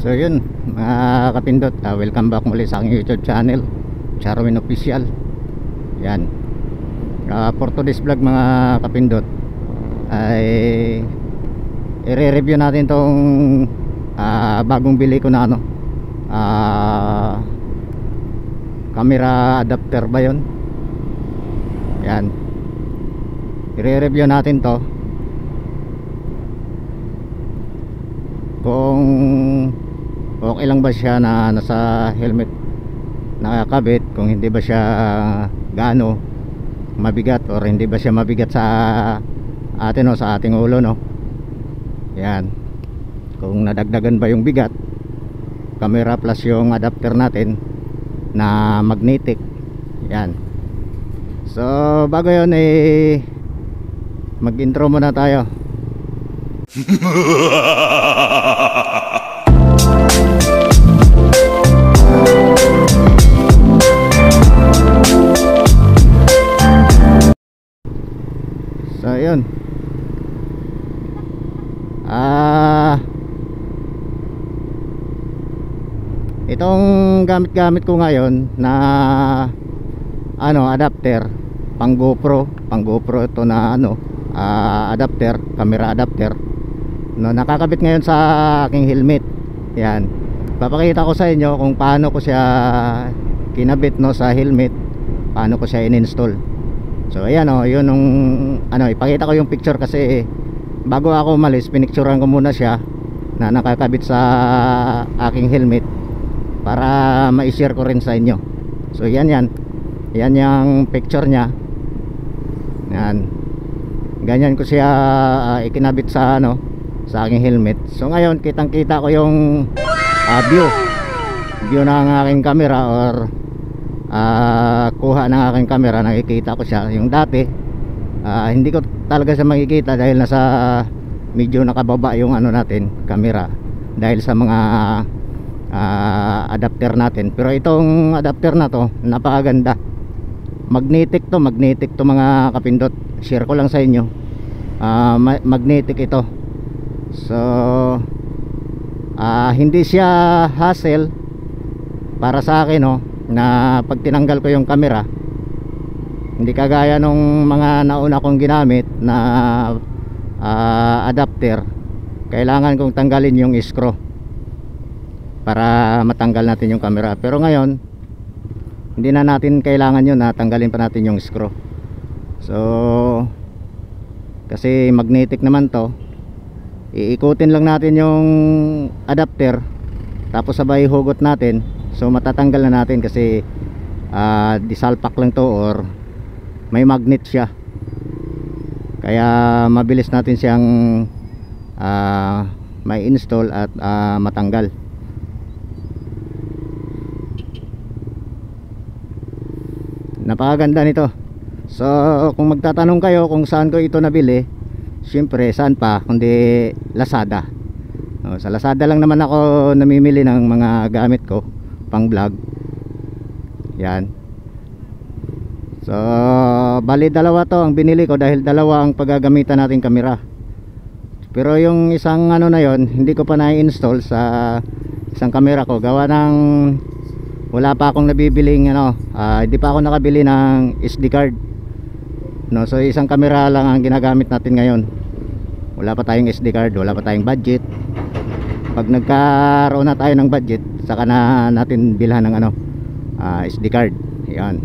So yun mga kapindot, welcome back muli sa aking YouTube channel, Charwin Official. Yan, for today's vlog mga kapindot ay i-review natin tong bagong bili ko na camera adapter ba yun. Yan, i-review natin to kung okay lang ba siya na nasa helmet nakakabit, kung hindi ba siya gaano mabigat or hindi ba siya mabigat sa atin sa ating ulo Yan, kung nadagdagan ba yung bigat, camera plus yung adapter natin na magnetic. Yan, so bago yun mag intro muna tayo. So yun, itong gamit ko ngayon na adapter pang GoPro ito na adapter, camera adapter nakakabit ngayon sa aking helmet. Yan, papakita ko sa inyo kung paano ko siya kinabit sa helmet, paano ko siya in-install. So ayan yun yung ipakita ko yung picture kasi bago ako umalis pinicturean ko muna siya na nakakabit sa aking helmet para ma-share ko rin sa inyo. So yan yung picture nya. Yan, ganyan ko siya ikinabit sa sa aking helmet. So ngayon kitang kita ko yung view ng aking camera or kuha ng aking camera. Nakikita ko siya. Yung dati hindi ko talaga siya makikita dahil nasa medyo nakababa yung natin camera dahil sa mga adapter natin. Pero itong adapter na to napakaganda, magnetic to mga kapindot. Share ko lang sa inyo, magnetic ito. So hindi siya hassle para sa akin na pag tinanggal ko yung camera. Hindi kagaya nung mga nauna kong ginamit na adapter, kailangan kong tanggalin yung screw para matanggal natin yung camera. Pero ngayon hindi na natin kailangan yun, tanggalin pa natin yung screw. So kasi magnetic naman to, iikutin lang natin yung adapter tapos sabay hugot natin. So matatanggal na natin kasi disalpak lang to or may magnet siya, kaya mabilis natin siyang may install at matanggal. Napakaganda nito. So kung magtatanong kayo kung saan ko ito nabili, syempre saan pa kundi Lazada. Sa Lazada lang naman ako namimili ng mga gamit ko pang vlog. Yan, so bali dalawa to ang binili ko dahil dalawa ang paggagamitan nating camera. Pero yung isang na yon hindi ko pa na-install sa isang camera ko, gawa ng wala pa akong nabibiling hindi pa ako nakabili ng SD card so isang camera lang ang ginagamit natin ngayon. Wala pa tayong SD card, wala pa tayong budget. Pag nagkaroon na tayo ng budget, saka na natin bilhan ng SD card. Yan,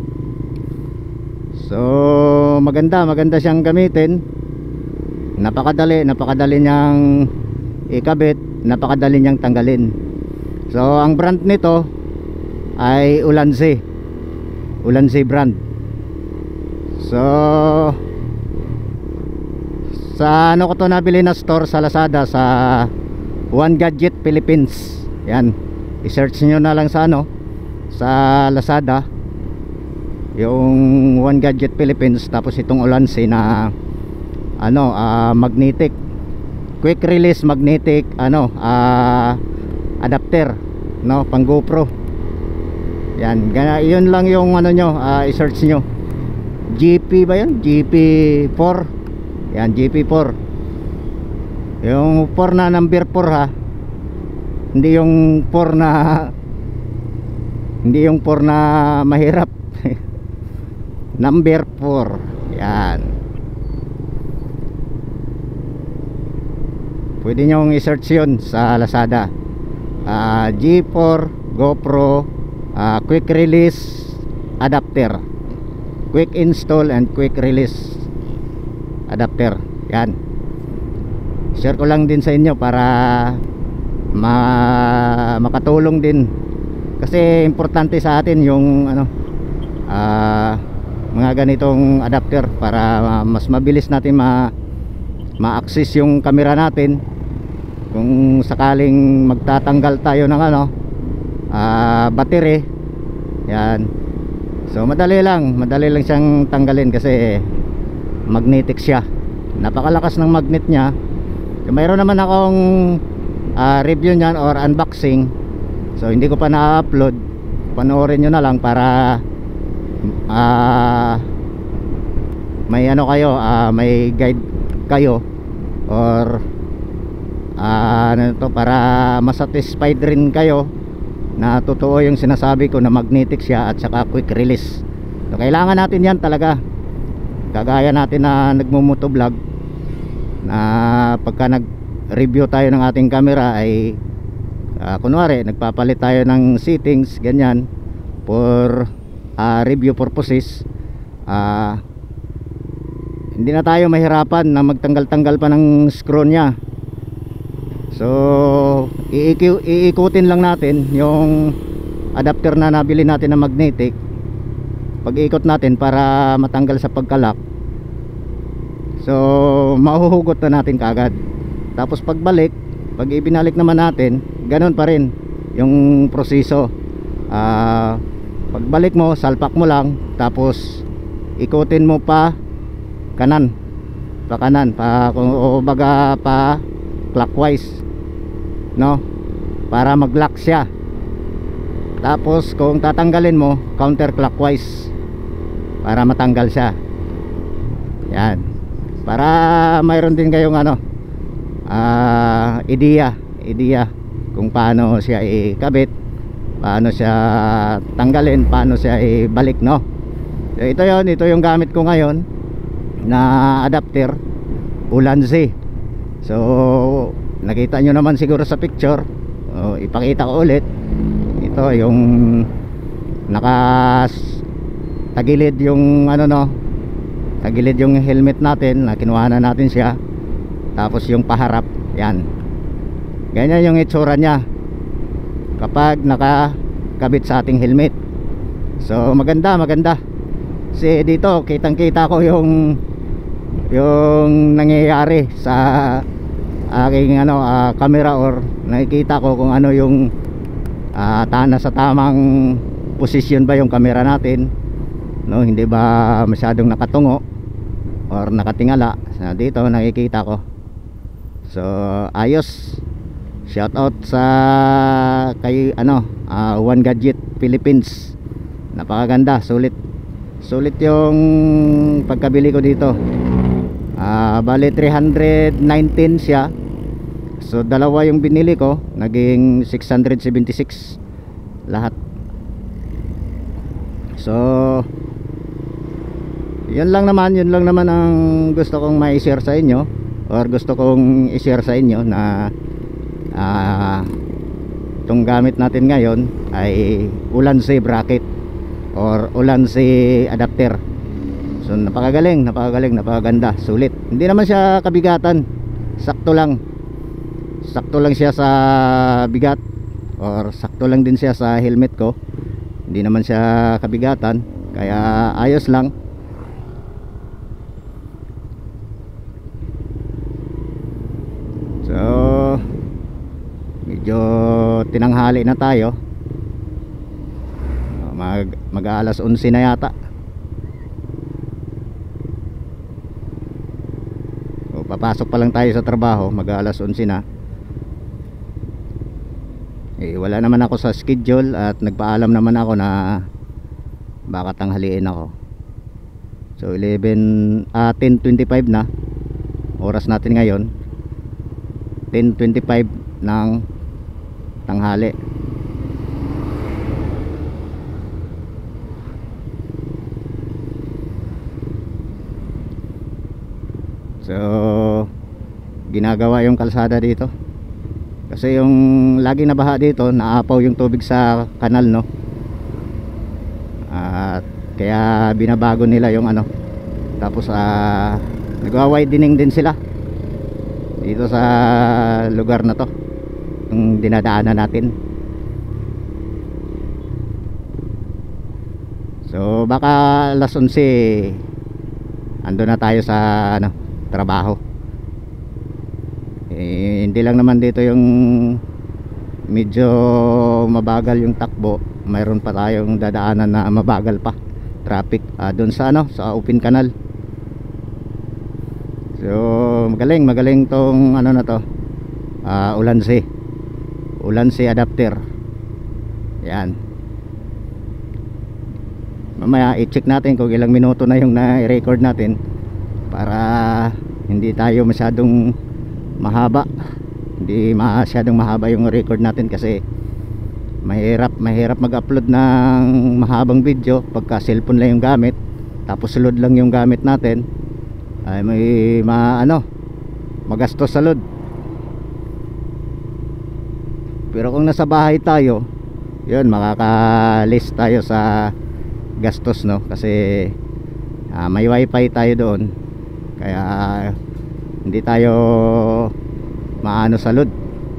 so maganda siyang gamitin. Napakadali niyang ikabit, napakadali niyang tanggalin. So ang brand nito ay Ulanzi brand. So sa ko to nabili na store sa Lazada, sa One Gadget Philippines. Yan, i-search nyo na lang sa sa Lazada yung One Gadget Philippines, tapos itong Ulanzi na magnetic, quick release magnetic adapter pang GoPro. Yan, yun lang yung i-search nyo. GP ba yun? GP4. Yan, GP4. Yung 4 na number 4 ha. Hindi yung 4 na hindi yung 4 na mahirap. Number 4. Yan. Pwede nyong i-search yun sa Lazada. G4 GoPro quick release adapter. Quick install and quick release adapter. Yan. Share ko lang din sa inyo para makatulong din. Kasi importante sa atin yung ano, mga ganitong adapter para mas mabilis natin ma-access yung camera natin kung sakaling magtatanggal tayo ng ano, battery. Yan. So madali lang siyang tanggalin kasi magnetic siya. Napakalakas ng magnet niya. So, mayroon naman akong review niyan or unboxing. So hindi ko pa na-upload. Panoorin nyo na lang para may ano kayo, may guide kayo or ano to, para masatisfied rin kayo na totoo yung sinasabi ko na magnetic siya at saka quick release. So kailangan natin yan talaga. Kagaya natin na nagmumotovlog, na pagka nag-review tayo ng ating camera ay kunwari nagpapalit tayo ng settings ganyan for review purposes, hindi na tayo mahirapan na magtanggal-tanggal pa ng screw nya. So iikutin lang natin yung adapter na nabili natin na magnetic. Pag-iikot natin para matanggal sa pagkalak, so mahuhugot na natin kaagad. Tapos pagbalik, pag ibinalik naman natin, ganun pa rin yung proseso. Pagbalik mo, salpak mo lang, tapos ikutin mo pa kanan, o baga pa clockwise, no, para mag-lock siya. Tapos kung tatanggalin mo, counterclockwise para matanggal siya. Yan, para mayroon din kayong ano, ideya kung paano siya ikabit, paano siya tanggalin, paano siya ibalik, no. So ito yung gamit ko ngayon na adapter Ulanzi. So nakita nyo naman siguro sa picture. Ipakita ko ulit. Ito yung tagilid yung ano, no, tagilid yung helmet natin na kinuha na natin siya. Tapos yung paharap, yan, ganyan yung itsura nya kapag nakakabit sa ating helmet. So maganda kasi dito kitang kita ko yung nangyayari sa aking ano, camera, or nakikita ko kung ano yung nasa tamang posisyon ba yung camera natin, no, hindi ba masyadong nakatungo or nakatingala. So, dito nakikita ko. So ayos. Shout out sa kay ano, One Gadget Philippines. Napakaganda, sulit yung pagkabili ko dito. Bali 319 siya. So dalawa yung binili ko, naging 676 lahat. So yun lang naman ang gusto kong ma-share sa inyo, or gusto kong i-share sa inyo, na itong gamit natin ngayon ay Ulanzi bracket or Ulanzi adapter. So napakagaling, napakaganda, sulit. Hindi naman siya kabigatan, sakto lang siya sa bigat, or sakto lang din siya sa helmet ko. Hindi naman siya kabigatan, kaya ayos lang. So medyo tinanghali na tayo, mag alas 11 na yata. So, papasok pa lang tayo sa trabaho, mag alas 11 na. Wala naman ako sa schedule at nagpaalam naman ako na baka tanghaliin ako. So 10:25 na oras natin ngayon, 10:25 ng tanghali. So ginagawa yung kalsada dito kasi yung lagi na baha dito, naapaw yung tubig sa kanal, no? At kaya binabago nila yung ano, tapos nagwa-widening din sila dito sa lugar na to, yung dinadaanan natin. So baka alas 11 ando na tayo sa ano, trabaho. Hindi lang naman dito yung medyo mabagal yung takbo, mayroon pa tayong dadaanan na mabagal pa traffic doon sa ano, sa open canal. So magaling tong ano na to, Ulansi adapter. Yan, mamaya i-check natin kung ilang minuto na yung na-record natin para hindi tayo masyadong mahaba, hindi masyadong mahaba yung record natin kasi mahirap mag-upload ng mahabang video pagka cellphone lang yung gamit, tapos load lang yung gamit natin, ay may magastos sa load. Pero kung nasa bahay tayo, yun, makaka-list tayo sa gastos, no? Kasi may wifi tayo doon, kaya hindi tayo maano sa load.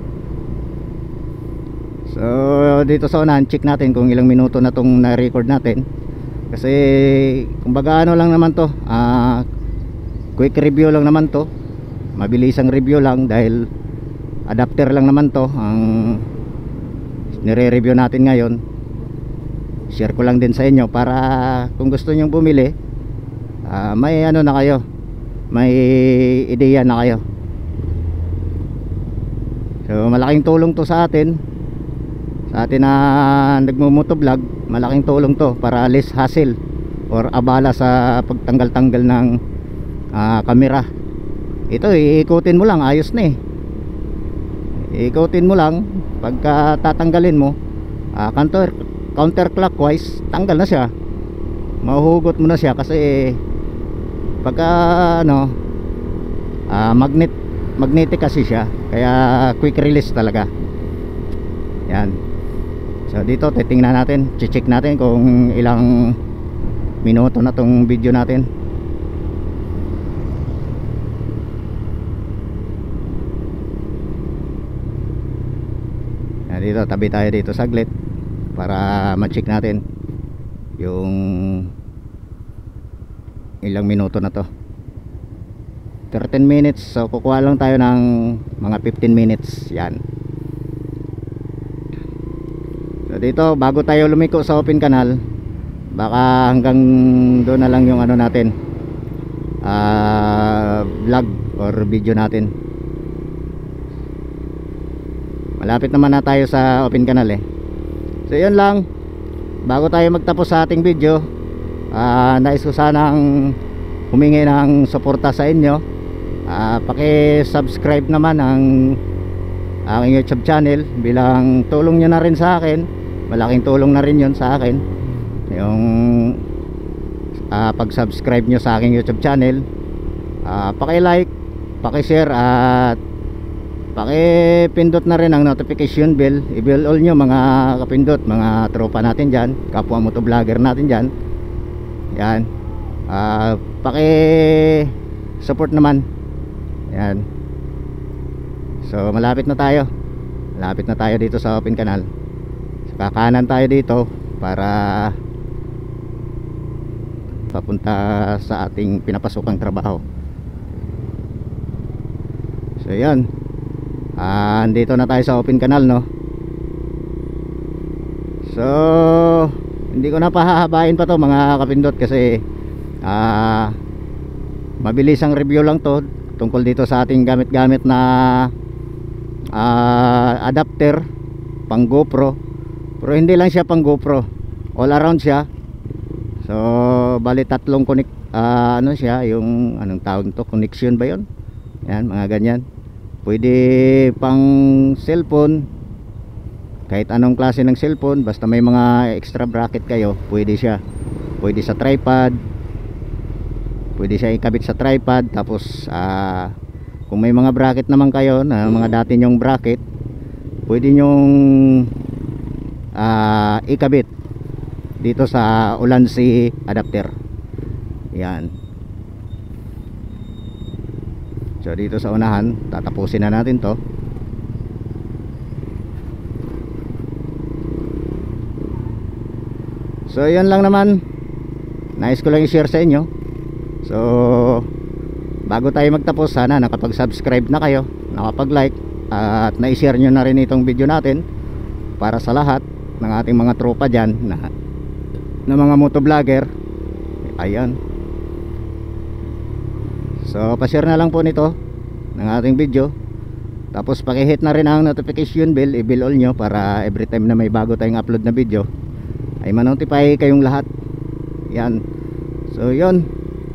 So dito sa unahan, check natin kung ilang minuto na tong na-record natin, kasi kumbaga ano lang naman to, quick review lang naman to, mabilisang review lang, dahil adapter lang naman to ang nire-review natin ngayon. Share ko lang din sa inyo para kung gusto nyong bumili, may ano na kayo, may ideya na kayo. So malaking tulong to sa atin na nagmumotovlog. Malaking tulong to para less hassle or abala sa pagtanggal-tanggal ng camera. Ito iikutin mo lang, ayos na iikutin mo lang. Pagka tatanggalin mo, counterclockwise, tanggal na siya, mahuhugot mo na siya. Kasi pagka ano, magnetic kasi siya, kaya quick release talaga. Yan. So dito titingnan natin, check natin kung ilang minuto na tong video natin. Yan, dito tabi tayo dito saglit para ma-check natin yung ilang minuto na to. 13 minutes, so kukuha lang tayo ng mga 15 minutes. Yan. So dito, bago tayo lumiko sa open canal, baka hanggang doon na lang yung ano natin, vlog or video natin. Malapit naman na tayo sa open canal So yun lang, bago tayo magtapos sa ating video, nais ko sanang humingi ng suporta sa inyo. Paki-subscribe naman ang aking YouTube channel, bilang tulong nyo na rin sa akin. Malaking tulong na rin yun sa akin, yung pag-subscribe nyo sa aking YouTube channel. Paki-like, paki-share, at paki-pindot na rin ang notification bell. I-bell all nyo mga kapindot, mga tropa natin dyan, kapwa motovlogger natin dyan. Yan, paki-support naman. Yan. So malapit na tayo dito sa open canal. So, kakanan tayo dito para papunta sa ating pinapasukang trabaho. So yan, andito na tayo sa open canal, no? So hindi ko na pahahabain pa to mga kapindot, kasi mabilis ang review lang to tungkol dito sa ating gamit-gamit na adapter pang GoPro. Pero hindi lang siya pang GoPro, all around siya. So bali tatlong ano siya, yung anong tawag to, connection ba yun? Yan, mga ganyan. Pwede pang cellphone, kahit anong klase ng cellphone, basta may mga extra bracket kayo, pwede siya. Pwede sa tripod, pwede siya ikabit sa tripod. Tapos kung may mga bracket naman kayo na mga dati nyong bracket, pwede nyong ikabit dito sa Ulanzi adapter. Yan. So dito sa unahan, tatapusin na natin to. So yan lang naman, nais ko lang i-share sa inyo. So bago tayo magtapos, sana nakapag-subscribe na kayo, nakapag-like, at na-share nyo na rin itong video natin para sa lahat ng ating mga tropa dyan na mga motovlogger. Ayan. So pa-share na lang po nito ng ating video. Tapos paki-hit na rin ang notification bell, i-bell all nyo para every time na may bago tayong upload na video ay ma-notify kayong lahat. Yan. So yun,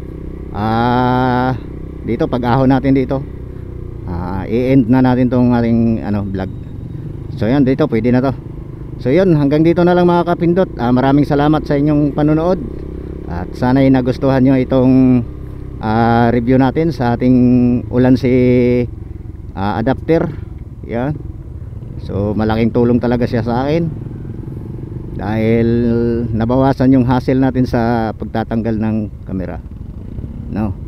dito pag-ahon natin dito, i-end na natin tong ating vlog. So yan, dito pwede na to. So yun, hanggang dito na lang mga kapindot. Maraming salamat sa inyong panonood, at sana'y nagustuhan nyo itong review natin sa ating Ulanzi adapter. Yan. So malaking tulong talaga siya sa akin, dahil nabawasan yung hassle natin sa pagtatanggal ng camera, no?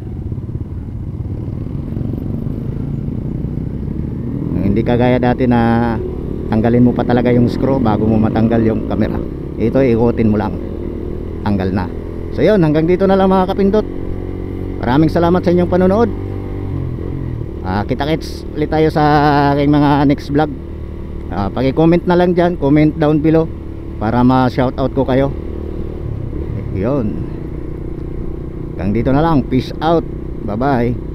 Hindi kagaya dati na tanggalin mo pa talaga yung screw bago mo matanggal yung camera. Ito ikutin mo lang, tanggal na. So yun, hanggang dito na lang mga kapindot. Maraming salamat sa inyong panonood. Kita-kits ulit tayo sa aking mga next vlog. Paki-comment na lang dyan, comment down below para ma-shoutout ko kayo. Yun. Hanggang dito na lang. Peace out. Bye bye.